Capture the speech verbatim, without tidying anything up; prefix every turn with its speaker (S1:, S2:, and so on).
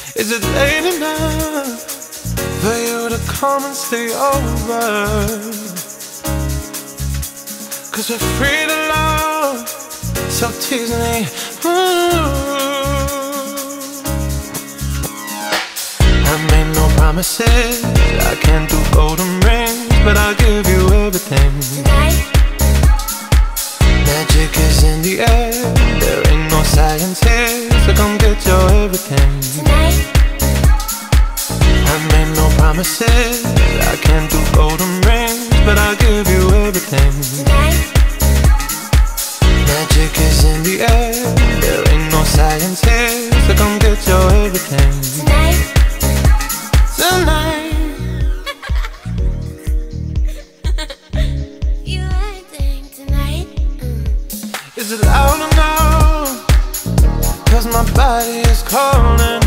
S1: Is it late enough for you to come and stay over? Cause we're free to love, so tease me. Ooh. I made no promises, I can't do golden rings, but I'll give you everything.
S2: Tonight,
S1: Magic is in the air, there ain't no science here, so come get your everything.
S2: tonight,
S1: I made no promises, I can't do golden rings, but I'll give you everything.
S2: tonight,
S1: Magic is in the air, there ain't no science here, so come get your everything.
S2: tonight.
S1: Tonight,
S2: You acting tonight. Mm.
S1: is it loud enough? Cause my body is calling.